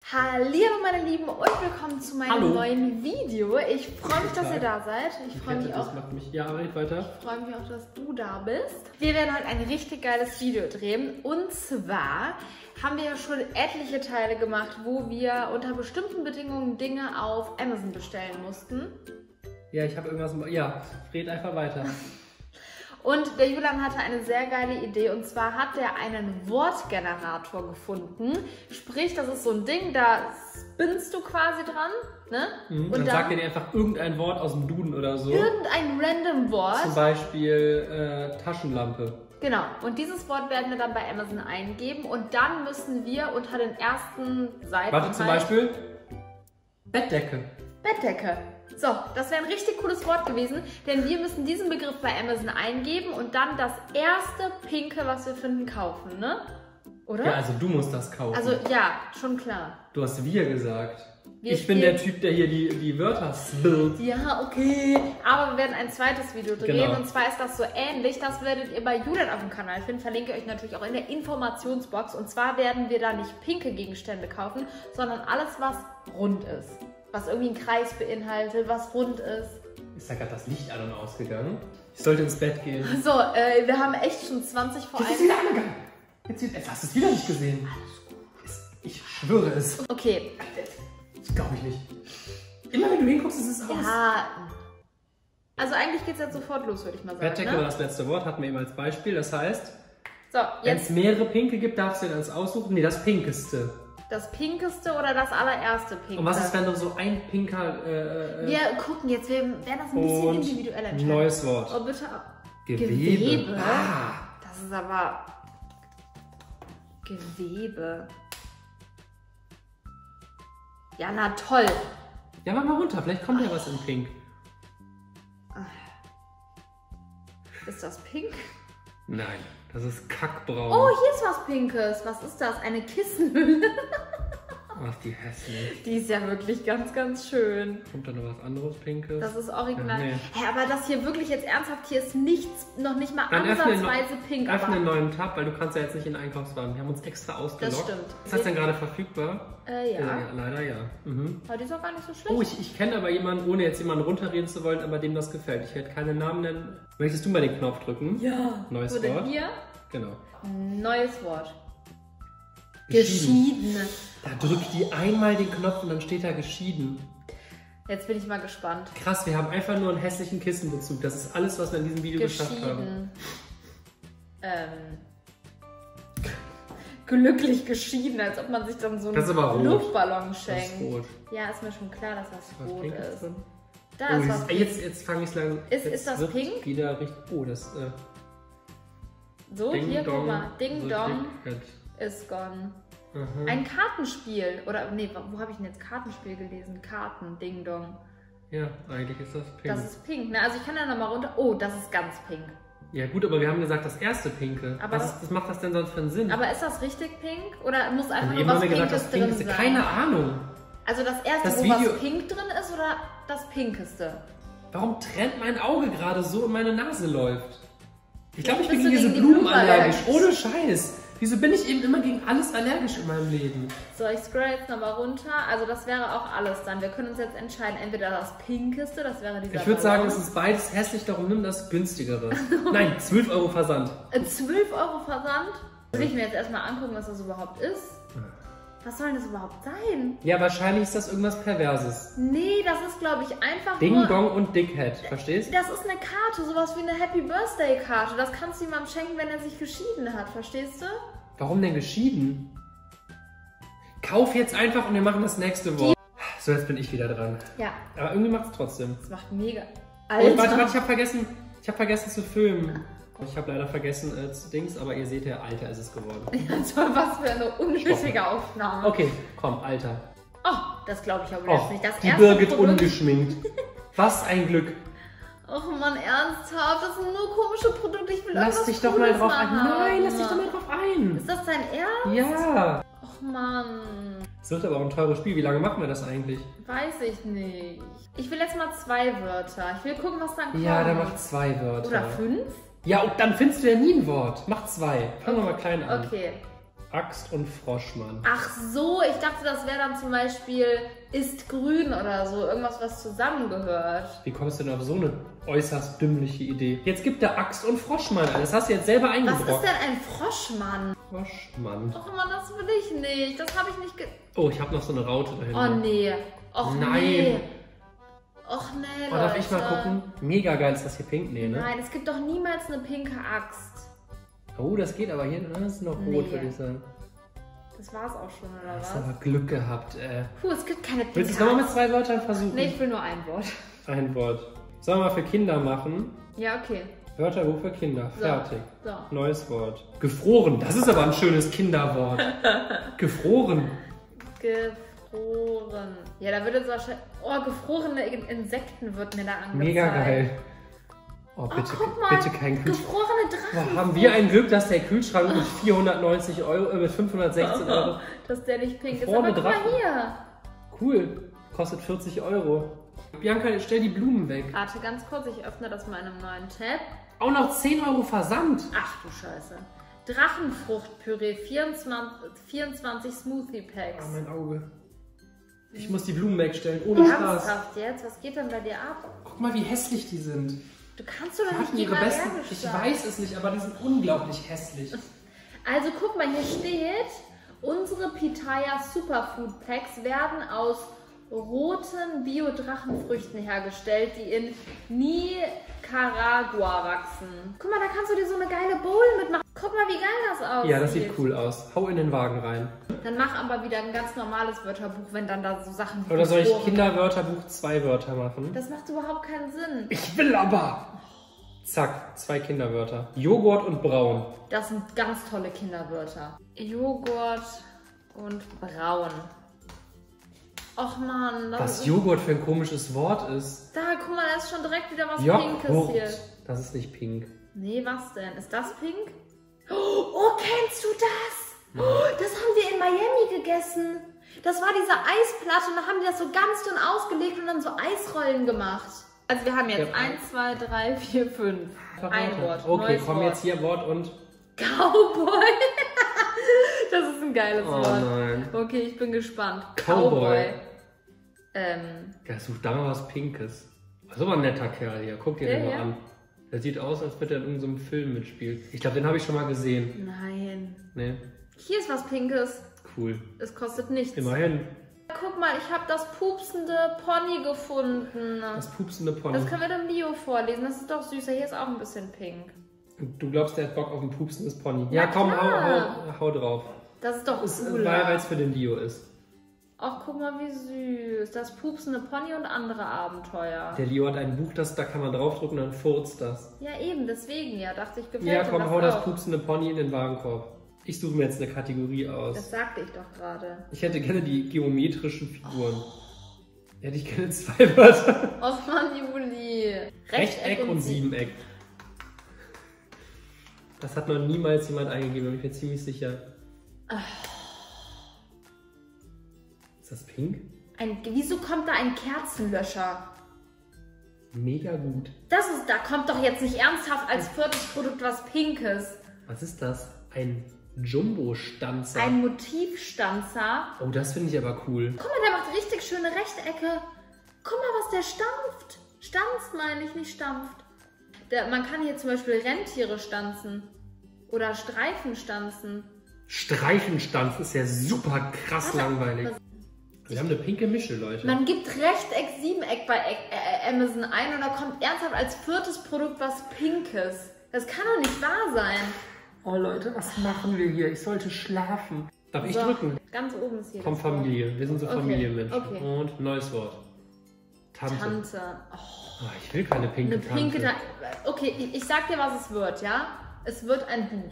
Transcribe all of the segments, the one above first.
Hallihallo meine Lieben und willkommen zu meinem neuen Video. Ich freue mich, dass ihr da seid. Ich freue mich auch, freue mich auch, dass du da bist. Wir werden heute ein richtig geiles Video drehen. Und zwar haben wir ja schon etliche Teile gemacht, wo wir unter bestimmten Bedingungen Dinge auf Amazon bestellen mussten. Ja, ich habe irgendwas... Ja, red einfach weiter. Und der Julian hatte eine sehr geile Idee, und zwar hat er einen Wortgenerator gefunden. Sprich, das ist so ein Ding, da spinnst du quasi dran, ne? Und dann sagt er dir einfach irgendein Wort aus dem Duden oder so. Irgendein random Wort. Zum Beispiel Taschenlampe. Genau, und dieses Wort werden wir dann bei Amazon eingeben und dann müssen wir unter den ersten Seiten... Warte, zum Beispiel Bettdecke. Bettdecke. So, das wäre ein richtig cooles Wort gewesen, denn wir müssen diesen Begriff bei Amazon eingeben und dann das erste Pinke, was wir finden, kaufen, ne? Oder? Ja, also du musst das kaufen. Also ja, schon klar. Du hast wir gesagt. Ich bin der Typ, der hier die Wörter spillt. Ja, okay. Aber wir werden ein zweites Video drehen, genau. Und zwar ist das so ähnlich. Das werdet ihr bei Julian auf dem Kanal finden. Verlinke ich euch natürlich auch in der Informationsbox. Und zwar werden wir da nicht pinke Gegenstände kaufen, sondern alles, was rund ist. Was irgendwie einen Kreis beinhaltet, was rund ist. Ist da gerade das Licht an und ausgegangen? Ich sollte ins Bett gehen. So, wir haben echt schon 20 vor 1. Jetzt ist wieder angegangen. Jetzt hast du es wieder nicht gesehen. Ich schwöre es. Okay. Das glaube ich nicht. Immer wenn du hinguckst, ist es aus. Ja. Also eigentlich geht es jetzt sofort los, würde ich mal sagen. Bettdecke war das letzte Wort, hatten wir eben als Beispiel. Das heißt, so, wenn es mehrere Pinke gibt, darfst du dir eins aussuchen. Nee, das Pinkeste. Das Pinkeste oder das allererste Pinke? Und was ist, wenn du so ein Pinker... wir gucken jetzt, wir werden das ein bisschen individuell entscheiden. Neues Wort. Oh, bitte. Gewebe. Das ist aber... Gewebe. Ja, na toll. Ja, mach mal runter, vielleicht kommt ja was in Pink. Ist das pink? Nein, das ist kackbraun. Oh, hier ist was Pinkes. Was ist das? Eine Kissenhülle. Ach, die hässlich. Die ist ja wirklich ganz, ganz schön. Kommt da noch was anderes Pinkes? Das ist original. Ja, nee. Hä, aber das hier wirklich jetzt ernsthaft, hier ist nichts, noch nicht mal ansatzweise pink. Öffne einen neuen Tab, weil du kannst ja jetzt nicht in den Einkaufswagen. Wir haben uns extra ausgeloggt. Das stimmt. Ist das denn gerade verfügbar? Ja. Leider ja. Mhm. Aber die ist auch gar nicht so schlecht. Oh, ich kenne aber jemanden, ohne jetzt jemanden runterreden zu wollen, aber dem das gefällt. Ich werde keine Namen nennen. Möchtest du mal den Knopf drücken? Ja. Neues Oder Wort. Hier? Genau. Neues Wort. Geschieden. Da drückt die einmal den Knopf und dann steht da geschieden. Jetzt bin ich mal gespannt. Krass, wir haben einfach nur einen hässlichen Kissenbezug. Das ist alles, was wir in diesem Video geschafft haben. Glücklich geschieden, als ob man sich dann so einen Luftballon schenkt. Das ist rot. Ja, ist mir schon klar, dass das rot ist. Drin? Da ist was pink. Jetzt fange ich langsam. Ist das pink? Wieder richtig. Oh, das. So, Ding hier, Dong, guck mal. Ding so Dong ist gone. Ein Kartenspiel. Oder, nee, wo habe ich denn jetzt Kartenspiel gelesen? Karten, Ding Dong. Ja, eigentlich ist das pink. Das ist pink, ne? Also ich kann da nochmal runter. Oh, das ist ganz pink. Ja gut, aber wir haben gesagt, das erste Pinke. Aber was macht das denn sonst für einen Sinn? Aber ist das richtig pink? Oder muss einfach nur eben was haben wir gesagt, Pinkes das drin Pinkeste. sein? Keine Ahnung. Also das erste, wo was pink drin ist, oder das pinkeste? Warum trennt mein Auge gerade so und meine Nase läuft? Ich glaube, ich bin Bist gegen du diese gegen die Blumen Blumen allergisch. Ohne Scheiß. Wieso bin ich eben immer gegen alles allergisch in meinem Leben? So, ich scroll jetzt nochmal runter. Also das wäre auch alles dann. Wir können uns jetzt entscheiden, entweder das pinkeste, das wäre dieser Ich würde sagen, es ist beides hässlich, darum nimm das günstigere. Nein, 12 Euro Versand. 12 Euro Versand? Will ich mir jetzt erstmal angucken, was das überhaupt ist. Was soll denn das überhaupt sein? Ja, wahrscheinlich ist das irgendwas Perverses. Nee, das ist, glaube ich, einfach Ding nur... Dong und Dickhead, verstehst? Das ist eine Karte, sowas wie eine Happy Birthday Karte. Das kannst du jemandem schenken, wenn er sich geschieden hat, verstehst du? Warum denn geschieden? Kauf jetzt einfach und wir machen das nächste Wort. So, jetzt bin ich wieder dran. Ja. Aber irgendwie macht es trotzdem. Das macht mega... Alter. Oh, warte, ich habe vergessen zu filmen. Ich habe leider vergessen Dings, aber ihr seht ja, Alter ist es geworden. Ja, toll, was für eine unnötige Aufnahme. Okay, komm, Alter. Oh, das glaube ich aber jetzt nicht. Das die erste Birgit Produkt... ungeschminkt. Was ein Glück. Och man, ernsthaft, das sind nur komische Produkte. Ich will Lass dich doch mal drauf ein. Nein, lass dich doch mal drauf ein. Ist das dein Ernst? Ja. Och Mann. Es wird aber auch ein teures Spiel. Wie lange machen wir das eigentlich? Weiß ich nicht. Ich will jetzt mal 2 Wörter. Ich will gucken, was dann kommt. Ja, dann mach 2 Wörter. Oder 5? Ja, und dann findest du ja nie ein Wort. Mach 2. Fangen wir mal klein an. Okay. Axt und Froschmann. Ach so, ich dachte, das wäre dann zum Beispiel ist grün oder so. Irgendwas, was zusammengehört. Wie kommst du denn auf so eine äußerst dümmliche Idee? Jetzt gibt der Axt und Froschmann. Das hast du jetzt selber eingebrockt. Was ist denn ein Froschmann? Froschmann. Och Mann, das will ich nicht. Das habe ich nicht Oh, ich habe noch so eine Raute dahinter. Oh nee. Och nein. Nee. Och nee, Leute. Darf ich mal gucken? Mega geil, ist das hier pink? Nee, ne? Nein, es gibt doch niemals eine pinke Axt. Oh, das geht aber hier. Das ist noch rot, würde ich sagen. Das war's auch schon, oder was? Du hast aber Glück gehabt, es gibt keine pinke Willst du es nochmal mit 2 Wörtern versuchen? Nee, ich will nur ein Wort. Ein Wort. Sollen wir mal für Kinder machen? Ja, okay. Wörterbuch für Kinder. So. Fertig. So. Neues Wort. Gefroren. Das ist aber ein schönes Kinderwort. Gefroren. Gefroren. Ja, da wird jetzt wahrscheinlich... Oh, gefrorene Insekten wird mir da angezeigt. Mega geil. Oh, bitte, guck mal, bitte kein Kühlschrank. Gefrorene Drachen. Haben wir ein Glück, dass der Kühlschrank mit 490 Euro, mit 516 Euro... Dass der nicht pink ist. Aber guck mal hier. Cool. Kostet 40 Euro. Bianca, stell die Blumen weg. Warte ganz kurz, ich öffne das mal in einem neuen Tab. Auch noch 10 Euro Versand. Ach du Scheiße. Drachenfruchtpüree, 24 Smoothie Packs. Ah, mein Auge. Ich muss die Blumen wegstellen, ohne Spaß. Ernsthaft jetzt? Was geht denn bei dir ab? Guck mal, wie hässlich die sind. Du kannst doch nicht ihre besten. Ich sein. weiß es nicht, aber die sind unglaublich hässlich. Also guck mal, hier steht, unsere Pitaya Superfood Packs werden aus roten Bio-Drachenfrüchten hergestellt, die in Nicaragua wachsen. Guck mal, da kannst du dir so eine geile Bowl mitmachen. Guck mal, wie geil das aussieht. Ja, das sieht cool aus. Hau in den Wagen rein. Dann mach aber wieder ein ganz normales Wörterbuch, wenn dann da so Sachen wie... Oder soll ich Kinderwörterbuch 2 Wörter machen? Das macht überhaupt keinen Sinn. Ich will aber! Zack, 2 Kinderwörter. Joghurt und braun. Das sind ganz tolle Kinderwörter. Joghurt und braun. Och man. Was Joghurt für ein komisches Wort ist. Da, guck mal, da ist schon direkt wieder was Joghurt. Pinkes hier. Das ist nicht pink. Nee, was denn? Ist das pink? Oh, kennst du das? Oh, das haben wir in Miami gegessen. Das war diese Eisplatte und da haben die das so ganz dünn ausgelegt und dann so Eisrollen gemacht. Also wir haben jetzt 1, 2, 3, 4, 5. Ein Wort. Okay, komm jetzt hier Wort und... Cowboy. Das ist ein geiles Wort. Nein. Okay, ich bin gespannt. Cowboy. Ja, such da mal was Pinkes. Das ist aber ein netter Kerl hier. Guck dir den mal an. Der sieht aus, als würde er in irgendeinem Film mitspielen. Ich glaube, den habe ich schon mal gesehen. Nein. Nee. Hier ist was Pinkes. Cool. Es kostet nichts. Immerhin. Guck mal, ich habe das pupsende Pony gefunden. Das pupsende Pony. Das können wir dem Bio vorlesen. Das ist doch süßer. Hier ist auch ein bisschen pink. Du glaubst, der hat Bock auf ein pupsendes Pony. Ja, komm, hau drauf. Das ist doch cool. Weil es für den Dio ist. Ach, guck mal, wie süß. Das pupsende Pony und andere Abenteuer. Der Leo hat ein Buch, da kann man draufdrücken und dann furzt das. Ja, eben, deswegen ja. Dachte ich, gefällt mir. Ja, komm, hau das auch. Pupsende Pony in den Warenkorb. Ich suche mir jetzt eine Kategorie aus. Das sagte ich doch gerade. Ich hätte gerne die geometrischen Figuren. Hätte ich gerne 2 Wörter. Och Mann, Juli. Rechteck und Siebeneck. Das hat noch niemals jemand eingegeben, bin ich mir ziemlich sicher. Ist das pink? Wieso kommt da ein Kerzenlöscher? Mega gut. Da kommt doch jetzt nicht ernsthaft als 4. Produkt was Pinkes. Was ist das? Ein Jumbo-Stanzer. Ein Motivstanzer. Oh, das finde ich aber cool. Guck mal, der macht richtig schöne Rechtecke. Guck mal, was der stampft. Stanzt meine ich, nicht stampft. Man kann hier zum Beispiel Rentiere stanzen. Oder Streifen stanzen. Streifenstanz ist ja super krass langweilig. Wir haben eine pinke Mische, Leute. Man gibt Rechteck, Siebeneck bei Amazon ein und da kommt ernsthaft als 4. Produkt was Pinkes. Das kann doch nicht wahr sein. Oh Leute, was machen wir hier? Ich sollte schlafen. Darf ich drücken? Ganz oben ist hier. Komm, Familie. Wir sind so Familienmenschen. Okay. Und neues Wort. Tante. Oh, ich will keine pinke Tante. Okay, ich sag dir, was es wird, ja? Es wird ein Buch.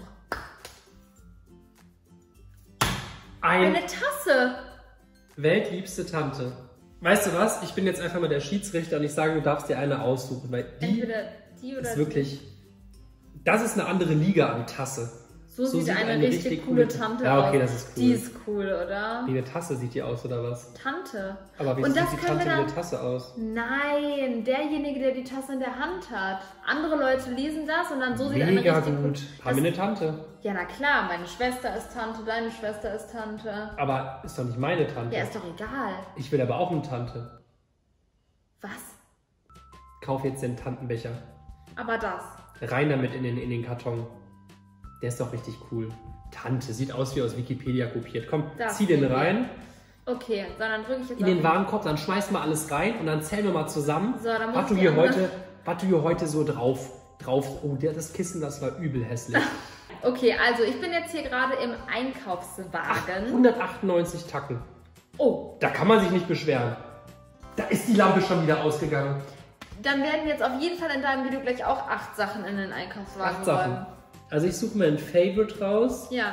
Eine Tasse. Weltliebste Tante. Weißt du was? Ich bin jetzt einfach mal der Schiedsrichter und ich sage, du darfst dir eine aussuchen, weil die Entweder die oder ist wirklich... Das ist eine andere Liga an Tasse. So sieht eine richtig coole Tante aus. Ja, okay, das ist cool. Die ist cool, oder? Wie eine Tasse sieht die aus, oder was? Tante. Aber wie sieht die Tante wie eine Tasse aus? Nein, derjenige, der die Tasse in der Hand hat. Andere Leute lesen das und dann so sieht eine richtig Mega gut. Haben wir eine Tante? Ja, na klar, meine Schwester ist Tante, deine Schwester ist Tante. Aber ist doch nicht meine Tante. Ja, ist doch egal. Ich will aber auch eine Tante. Was? Kauf jetzt den Tantenbecher. Aber das. Rein damit in den Karton. Der ist doch richtig cool. Tante, sieht aus wie aus Wikipedia kopiert. Komm, zieh den rein. Okay, so, dann drücke ich jetzt in den Warenkorb, dann schmeiß mal alles rein und dann zählen wir mal zusammen, so, dann was du hier heute so drauf. Oh, das Kissen, das war übel hässlich. Okay, also ich bin jetzt hier gerade im Einkaufswagen. Ach, 198 Tacken. Oh. Da kann man sich nicht beschweren. Da ist die Lampe schon wieder ausgegangen. Dann werden jetzt auf jeden Fall in deinem Video gleich auch 8 Sachen in den Einkaufswagen 8 Sachen. Also ich suche mir ein Favorite raus. Ja.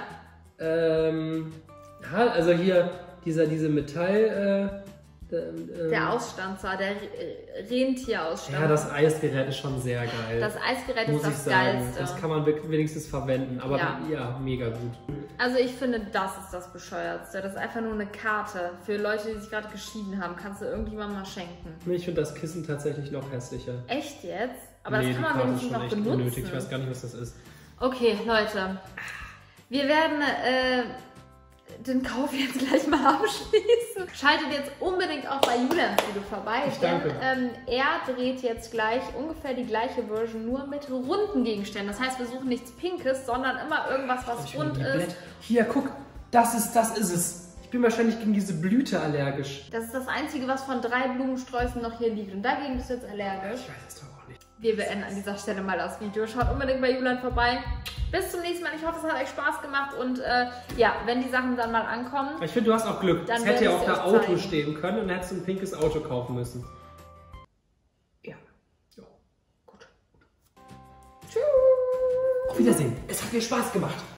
Also hier diese Metall... der Ausstanzer, der Rentierausstanzer. Ja, das Eisgerät ist schon sehr geil. Das Eisgerät ist das Geilste. Das kann man wenigstens verwenden, aber ja, mega gut. Also ich finde, das ist das Bescheuertste. Das ist einfach nur eine Karte für Leute, die sich gerade geschieden haben. Kannst du irgendjemandem mal schenken. Ich finde das Kissen tatsächlich noch hässlicher. Echt jetzt? Aber das kann man wenigstens noch benutzen. Unnötig. Ich weiß gar nicht, was das ist. Okay, Leute. Wir werden den Kauf jetzt gleich mal abschließen. Schaltet jetzt unbedingt auch bei Julians Video vorbei. Denn er dreht jetzt gleich ungefähr die gleiche Version, nur mit runden Gegenständen. Das heißt, wir suchen nichts Pinkes, sondern immer irgendwas, was rund ist. Hier, guck, das ist es. Ich bin wahrscheinlich gegen diese Blüte allergisch. Das ist das Einzige, was von 3 Blumensträußen noch hier liegt. Und dagegen bist du jetzt allergisch. Ich weiß es doch auch nicht. Wir beenden an dieser Stelle mal das Video. Schaut unbedingt bei Julian vorbei. Bis zum nächsten Mal. Ich hoffe, es hat euch Spaß gemacht. Und ja, wenn die Sachen dann mal ankommen. Ich finde, du hast auch Glück. Es hätte ja auch da Auto stehen können und dann hättest du ein pinkes Auto kaufen müssen. Ja. Gut. Tschüss. Auf Wiedersehen. Es hat mir Spaß gemacht.